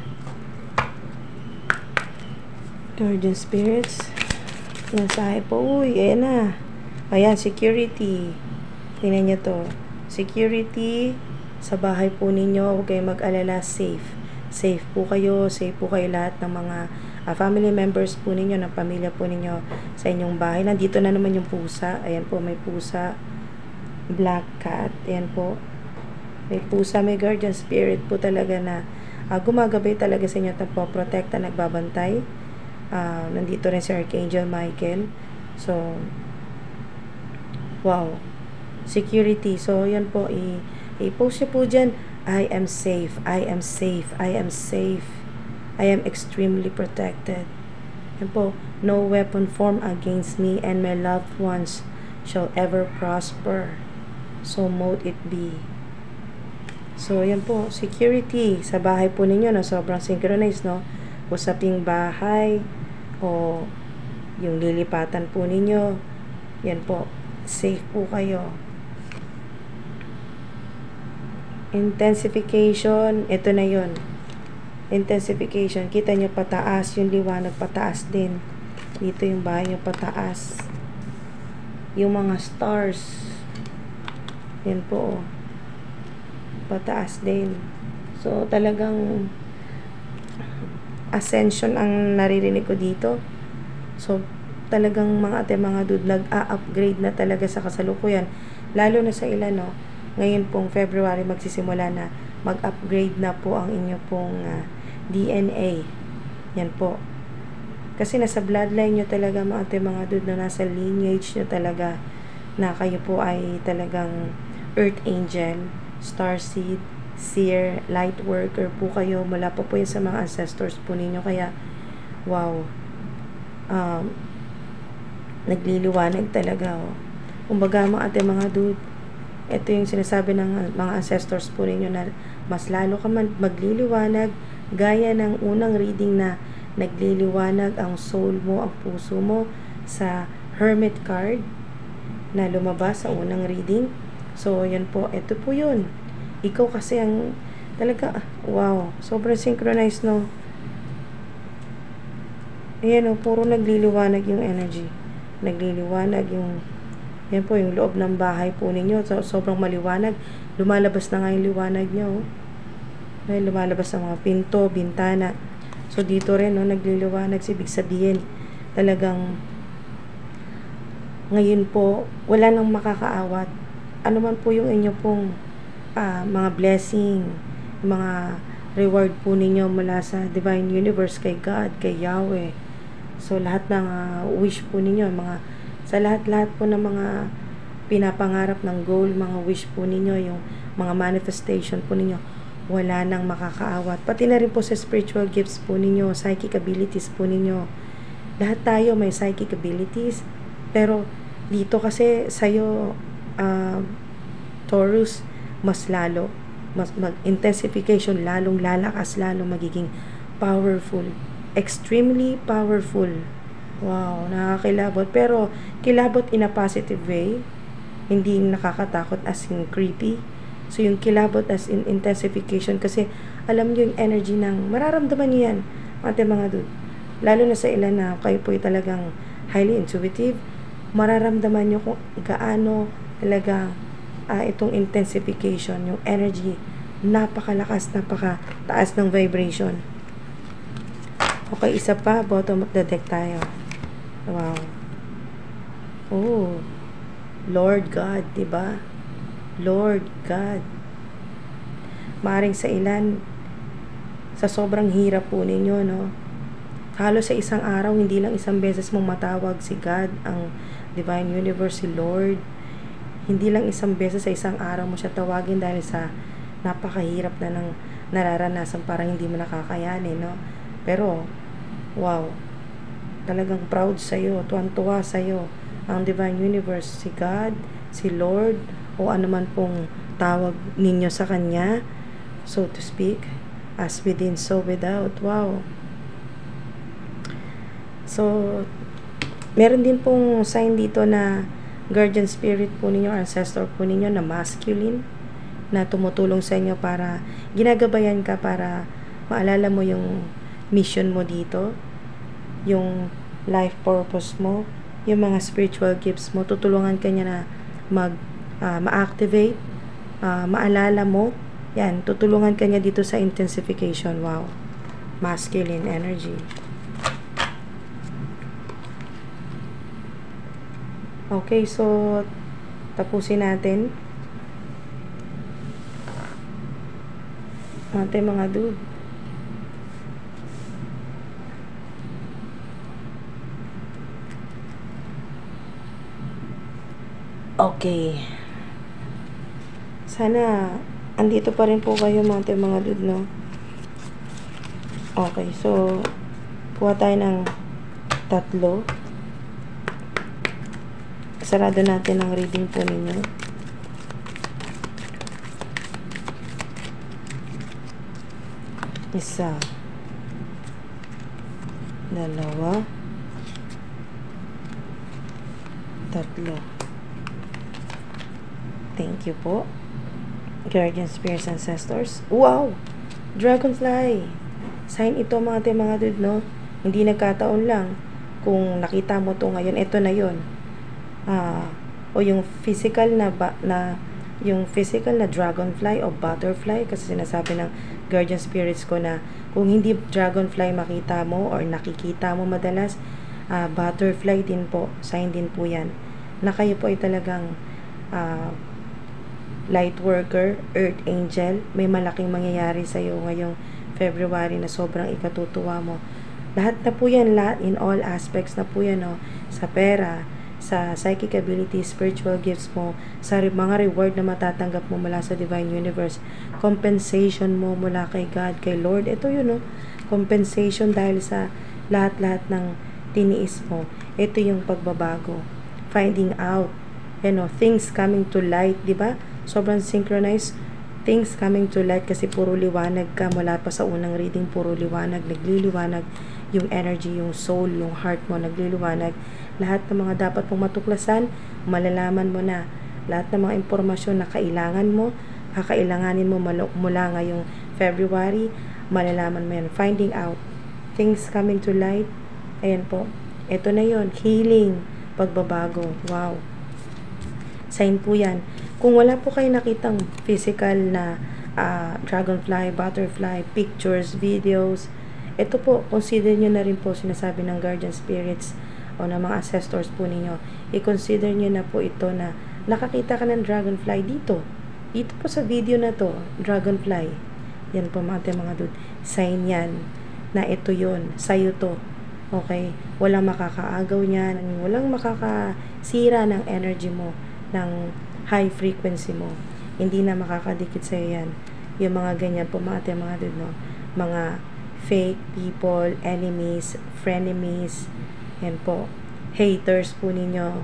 Guardian spirits. Mensahe po. Uy, ayan na. Ayan, security. Tingnan nyo to. Security sa bahay po ninyo. Huwag kayong mag-alala. Safe. Safe po kayo. Safe po kayo lahat ng mga uh, family members po ninyo, ng pamilya po ninyo sa inyong bahay. Nandito na naman yung pusa. Ayan po, may pusa. Black cat. Ayan po. May pusa, may guardian spirit po talaga na uh, gumagabay talaga sa inyo at nagpo-protekta, nagbabantay. Uh, nandito rin si Archangel Michael. So, wow. Security. So, yan po. I- i-post nyo po dyan. I am safe. I am safe. I am safe. I am extremely protected. Yan po. No weapon formed against me and my loved ones shall ever prosper. So, mote it be. So, yan po. Security sa bahay po ninyo na sobrang synchronized, no? Usaping bahay o yung lilipatan po ninyo. Yan po. Safe po kayo. Intensification. Ito na yun. Intensification. Kita nyo pataas. Yung liwanag pataas din. Dito yung bahay nyo pataas. Yung mga stars. Yan po. Pataas din. So, talagang ascension ang naririnig ko dito. So, talagang mga ate, mga dude, nag-a-upgrade na talaga sa kasalukuyan. Lalo na sa ilan, no? Ngayon pong February, magsisimula na mag-upgrade na po ang inyo pong uh, D N A. Yan po. Kasi nasa bloodline nyo talaga, mga ate, mga dude, na nasa lineage nyo talaga na kayo po ay talagang earth angel, starseed, seer, light worker po kayo. Mula po po yun sa mga ancestors po ninyo. Kaya, wow. Um, nagliliwanag talaga. Oh. Kumbaga, mga ate, mga dude, ito yung sinasabi ng mga ancestors po ninyo na mas lalo ka man magliliwanag gaya ng unang reading na nagliliwanag ang soul mo, ang puso mo sa Hermit card na lumabas sa unang reading. So, yan po. Ito po yun. Ikaw kasi ang talaga, wow, sobrang synchronized, no? Ayan, oh, puro nagliliwanag yung energy. Nagliliwanag yung, yan po, yung loob ng bahay po ninyo. So, sobrang maliwanag. Lumalabas na nga yung liwanag nyo. Oh. Ay, lumalabas ang mga pinto, bintana. So, dito rin, no, nagliliwanag. Ibig sabihin, talagang, ngayon po, wala nang makakaawat. Ano man po yung inyo pong uh, mga blessing, mga reward po ninyo mula sa Divine Universe, kay God, kay Yahweh. So, lahat ng uh, wish po ninyo, mga, sa lahat-lahat po ng mga pinapangarap ng goal, mga wish po ninyo, yung mga manifestation po ninyo, wala nang makakaawat. Pati na rin po sa spiritual gifts po ninyo, psychic abilities po ninyo. Lahat tayo may psychic abilities, pero dito kasi sa'yo, uh, Taurus, mas lalo, mas mag-intensification, lalong lalakas, lalong magiging powerful, extremely powerful. Wow, nakakilabot. Pero, kilabot in a positive way, hindi nakakatakot as in creepy. So, yung kilabot as in intensification, kasi alam nyo yung energy ng, mararamdaman nyo yan, ate mga dude. lalo na sa ilan na kayo po ay talagang highly intuitive, mararamdaman nyo kung gaano talaga uh, itong intensification, yung energy, napakalakas, napakataas ng vibration. Okay, isa pa, bottom of the deck tayo. Wow. Oh, Lord God, diba? Lord God. Maaring sa ilan, sa sobrang hirap po ninyo, no? Halos sa isang araw, hindi lang isang beses mong matawag si God, ang Divine Universe, si Lord. Hindi lang isang beses sa isang araw mo siya tawagin dahil sa napakahirap na ng nararanasan, parang hindi mo nakakayanin, no? Pero, wow, talagang proud sa'yo, tuwan-tuwa sa'yo, ang Divine Universe, si God, si Lord, o anuman pong tawag ninyo sa Kanya, so to speak, as within, so without. Wow. So, meron din pong sign dito na guardian spirit po ninyo, ancestor po ninyo na masculine, na tumutulong sa inyo para, ginagabayan ka para maalala mo yung mission mo dito, yung life purpose mo, yung mga spiritual gifts mo, tutulungan ka niya na mag, uh, ma-activate, uh, maalala mo, yan, tutulungan ka niya dito sa intensification. Wow. Masculine energy. Okay, so tapusin natin. Ate mga dude. Okay. Sana andito pa rin po kayo mga mga dude, no? Okay, so kuha tayo ng tatlo. Sarado natin ang reading po ninyo. Isa. Dalawa. Tatlo. Thank you po. Guardian Spirits, Ancestors. Wow! Dragonfly! Sign ito mga te mga dude, no? Hindi nagkataon lang. Kung nakita mo to ngayon, ito na yon. Ah, o yung physical na, ba, na yung physical na dragonfly o butterfly, kasi sinasabi ng guardian spirits ko na kung hindi dragonfly makita mo or nakikita mo madalas, uh, butterfly din po, sign din po yan na kayo po ay talagang uh, light worker, earth angel. May malaking mangyayari sa iyo ngayong February na sobrang ikatutuwa mo. Lahat na po yan, lahat, in all aspects na po yan, no? Sa pera, sa psychic abilities, spiritual gifts mo, sa mga reward na matatanggap mo mula sa Divine Universe, compensation mo mula kay God, kay Lord. Ito yun, no? Compensation dahil sa lahat-lahat ng tiniis mo. Ito yung pagbabago. Finding out, you know, things coming to light, di ba? Sobrang synchronized. Things coming to light kasi puro liwanag ka mula pa sa unang reading, puro liwanag, nagliliwanag yung energy, yung soul, yung heart mo, nagliliwanag. Lahat ng mga dapat mong matuklasan, malalaman mo na. Lahat ng mga impormasyon na kailangan mo, kakailanganin mo mula ngayong February, malalaman mo yan. Finding out, things coming to light, ayan po. Ito na yon, healing, pagbabago. Wow. Sign po yan. Kung wala po kayo nakitang physical na uh, dragonfly, butterfly, pictures, videos, ito po, consider nyo na rin po sinasabi ng guardian spirits o ng mga ancestors po ninyo. I-consider nyo na po ito na nakakita ka ng dragonfly dito. Dito po sa video na to, dragonfly. Yan po mga mga dude. Sign yan na ito yon, sa'yo to. Okay? Walang makakaagaw niyan, walang makakasira ng energy mo, ng high frequency mo. Hindi na makakadikit sa'yo yan. Yung mga ganyan po mga mga dude, no? Mga fake people, enemies, frenemies, yan po, haters po ninyo.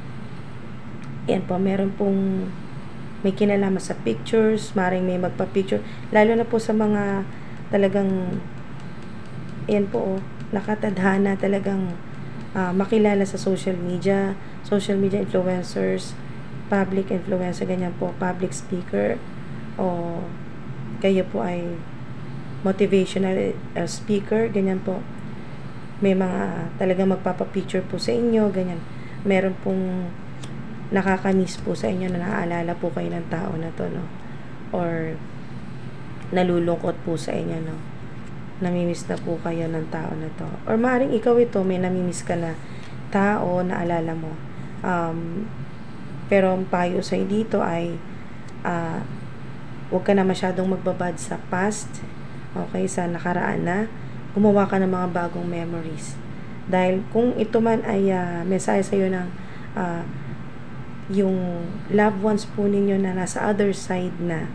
Yan po, meron pong may kinalaman sa pictures, maring may magpa-picture, lalo na po sa mga talagang yan po, oh, nakatadhana talagang uh, makilala sa social media, social media influencers, public influencer, ganyan po, public speaker, o kayo po ay motivational uh, speaker, ganyan po. may mga talagang magpapapicture po sa inyo, ganyan. Meron pong nakakamiss po sa inyo na naaalala po kayo ng tao na to, no? Or nalulungkot po sa inyo, no? Namimiss na po kayo ng tao na to. Or maaaring ikaw ito, may namimiss ka na tao na alala mo. Um, pero ang payo sa dito ay uh, huwag ka na masyadong magbabad sa past, okay, sa nakaraan na. Gumawa ka ng mga bagong memories. Dahil kung ito man ay uh, mensahe sa iyo ng uh, yung loved ones po ninyo na nasa other side na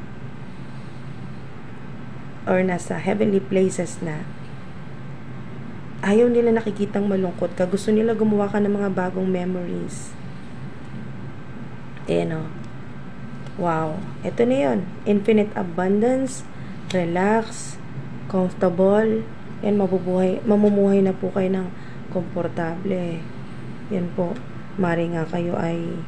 or nasa heavenly places na, ayaw nila nakikitang malungkot ka. Gusto nila gumawa ka ng mga bagong memories. Eh no. Wow. Ito na yun. Infinite abundance, relax, comfortable. Yan, mabubuhay, mamumuhay na po kayo ng komportable. Yan po. Mari nga kayo ay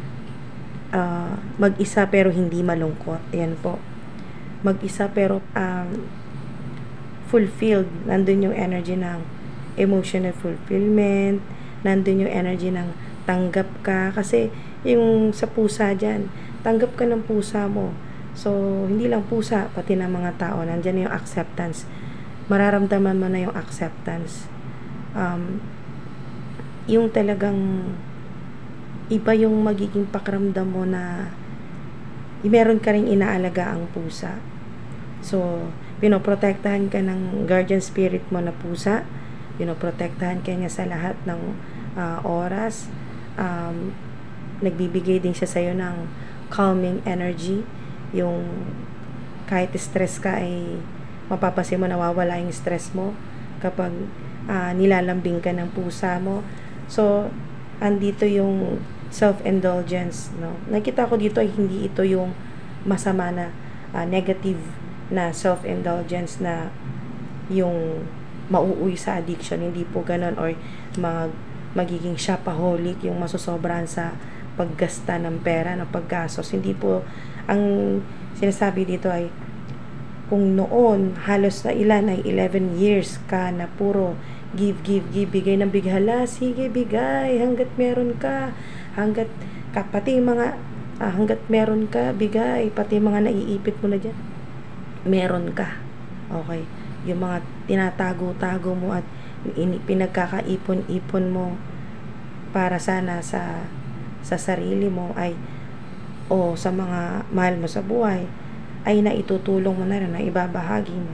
uh, mag-isa pero hindi malungkot. Yan po. Mag-isa pero um, fulfilled. Nandun yung energy ng emotional fulfillment. Nandun yung energy ng tanggap ka. Kasi yung sa pusa dyan, tanggap ka ng pusa mo. So, hindi lang pusa, pati ng mga tao. Nandyan yung acceptance. Mararamdaman mo na yung acceptance. Um, yung talagang iba yung magiging pakiramdam mo na meron ka rin inaalaga ang pusa. So, pinoprotektahan ka ng guardian spirit mo na pusa. Pinoprotektahan ka niya sa lahat ng uh, oras. Um, nagbibigay din siya sa'yo ng calming energy. Yung kahit stress ka ay mapapansin mo nawawala yung stress mo kapag uh, nilalambing ka ng pusa mo. So, andito yung self-indulgence, no? Nakita ko dito ay hindi ito yung masama na uh, negative na self-indulgence na yung mauuwi sa addiction. Hindi po ganun, or mag, magiging shopaholic, yung masusobrahan sa paggasta ng pera, ng paggastos. Hindi po, ang sinasabi dito ay kung noon halos na ilan ay eleven years ka na puro give, give, give, bigay ng bighala, sige bigay hanggat meron ka, hanggat ka, pati mga ah, hanggat meron ka, bigay, pati mga naiipit mo na dyan, meron ka. Okay, yung mga tinatago-tago mo at pinagkakaipon-ipon mo para sana sa sa sarili mo ay o sa mga mahal mo sa buhay ay naitutulong mo na rin, na ibabahagi mo.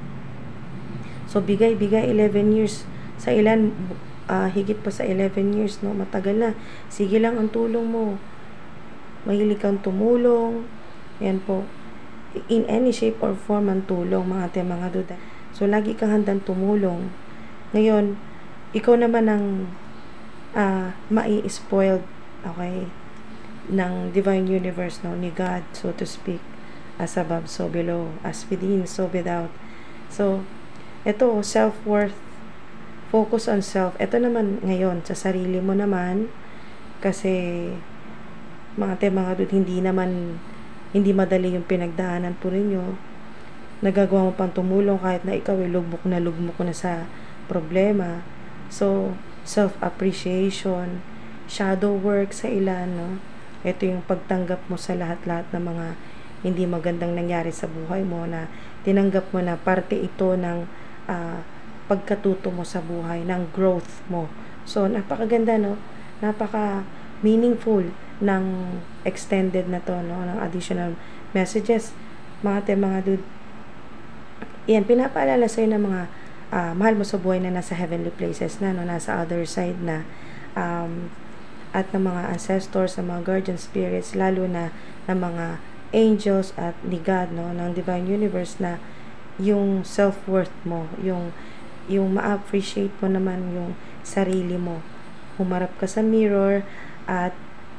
So, bigay-bigay eleven years. Sa ilan, uh, higit pa sa eleven years, no? Matagal na. Sige lang ang tulong mo. Mahilig kang tumulong. Yan po. In any shape or form ang tulong, mga ate, mga duda. So, lagi kang handang tumulong. Ngayon, ikaw naman ang uh, mai-spoiled, okay, ng divine universe, no? Ni God, so to speak. As above, so below. As within, so without. So, ito, self-worth. Focus on self. Ito naman ngayon, sa sarili mo naman. Kasi, mga te, mga dude, hindi naman, hindi madali yung pinagdaanan po ninyo. Nagagawa mo pang tumulong kahit na ikaw ay lugmok na lugmok na sa problema. So, self-appreciation, shadow work sa ilan, no? Ito yung pagtanggap mo sa lahat-lahat ng mga hindi magandang nangyari sa buhay mo, na tinanggap mo na parte ito ng uh, pagkatuto mo sa buhay, ng growth mo. So, napakaganda, no? Napaka meaningful ng extended na to, no? Ng additional messages. Mga te, mga dude, yan, pinapaalala sa'yo ng mga uh, mahal mo sa buhay na nasa heavenly places na, no? Nasa other side na, um, at ng mga ancestors, ng mga guardian spirits, lalo na ng mga angels at ni God, no, ng divine universe, na yung self-worth mo, yung yung ma-appreciate mo naman yung sarili mo. Humarap ka sa mirror at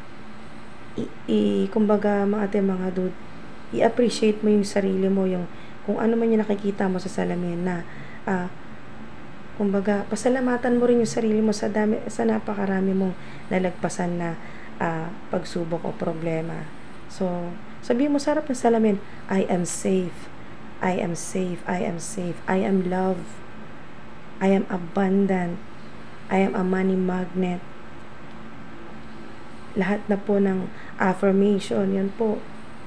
i, i kumbaga mga ate, mga dude, i-appreciate mo yung sarili mo, yung kung ano man yung nakikita mo sa salamin, na uh, kumbaga pasalamatan mo rin yung sarili mo sa dami, sa napakarami mong nalagpasan na uh, pagsubok o problema. So, sabihin mo sa harap ng salamin, I am safe, I am safe, I am safe, I am love. I am abundant. I am a money magnet. Lahat na po ng affirmation, yun po.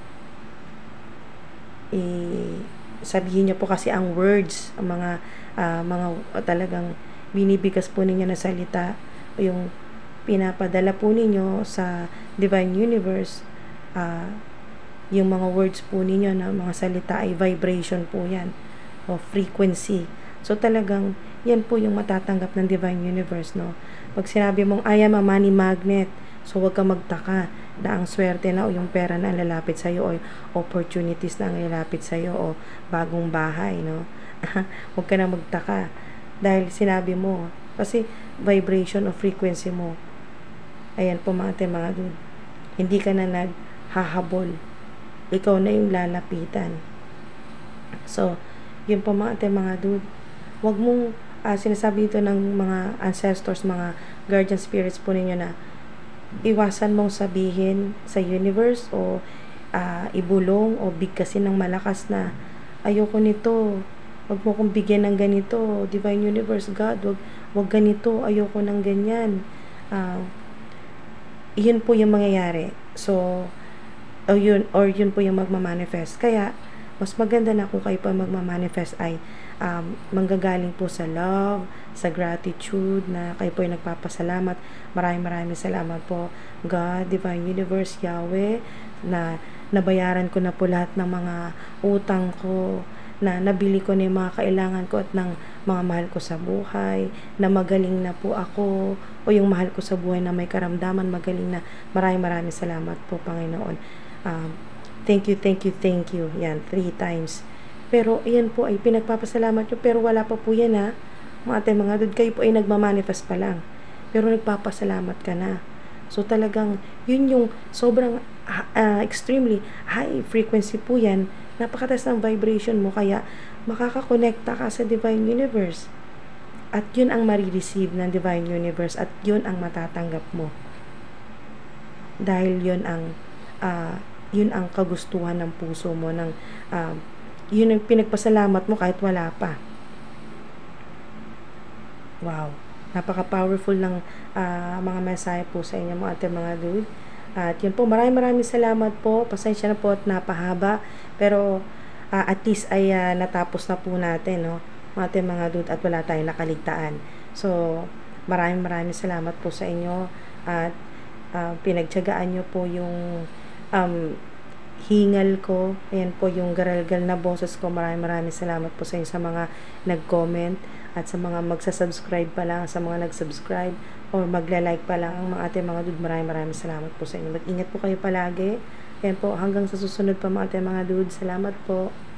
Eh, sabihin niyo po kasi ang words, ang mga, uh, mga uh, talagang binibigas po ninyo na salita, yung pinapadala po ninyo sa Divine Universe, uh, yung mga words po ninyo na mga salita ay vibration po yan, o frequency. So talagang yan po yung matatanggap ng Divine Universe, no? Pag sinabi mong I am a money magnet, so wag kang magtaka na ang swerte na o yung pera na ang lalapit sa'yo o opportunities na ang lalapit sa'yo o bagong bahay, no? Wag ka na magtaka dahil sinabi mo, kasi vibration o frequency mo, ayan po mga ate, mga dude, hindi ka na naghahabol, ikaw na yung lalapitan. So yun po mga ate, mga dude, wag mong uh, sinasabi dito ng mga ancestors, mga guardian spirits po ninyo na iwasan mong sabihin sa universe o uh, ibulong o bigkasin ng malakas na ayoko nito, wag mo kong bigyan ng ganito, Divine Universe, God, wag, wag ganito, ayoko ng ganyan. Uh, yun po yung mangyayari. So, o yun, or yun po yung magmamanifest. Kaya, mas maganda na kung kayo pa magmamanifest ay um, manggagaling po sa love, sa gratitude, na kayo po ay nagpapasalamat. Maraming maraming salamat po, God, Divine Universe, Yahweh, na nabayaran ko na po lahat ng mga utang ko, na nabili ko na yung mga kailangan ko at ng mga mahal ko sa buhay, na magaling na po ako, o yung mahal ko sa buhay na may karamdaman, magaling na. Maraming maraming salamat po, Panginoon. Um, thank you, thank you, thank you. Yan, three times. Pero, yan po ay pinagpapasalamat nyo, pero wala pa po yan, ha. Mga ate, mga dud, kayo po ay nagmamanifest pa lang. Pero nagpapasalamat ka na. So, talagang, yun yung sobrang uh, extremely high frequency po yan. Napakataas ng vibration mo, kaya makakakonekta ka sa Divine Universe. At yun ang marireceive ng Divine Universe at yun ang matatanggap mo. Dahil yun ang uh, yun ang kagustuhan ng puso mo, ng uh, yun ang pinagpasalamat mo kahit wala pa. Wow. Napaka-powerful ng uh, mga mensahe po sa inyo, mga ate, mga dude. At yun po, maraming maraming salamat po. Pasensya na po at napahaba. Pero uh, at least ay uh, natapos na po natin, no? Mga ate, mga dude, at wala tayong nakaligtaan. So, maraming maraming salamat po sa inyo. At uh, pinagtiyagaan nyo po yung um, hingal ko. Ayan po yung garalgal na boses ko. Maraming maraming salamat po sa inyo, sa mga nag-comment at sa mga magsasubscribe pa lang, sa mga nag-subscribe or magla-like pa lang, ang mga ate, mga dude, maraming maraming salamat po sa inyo. Mag-ingat po kayo palagi. Ayan po, hanggang sa susunod pa mga ate, mga dude. Salamat po.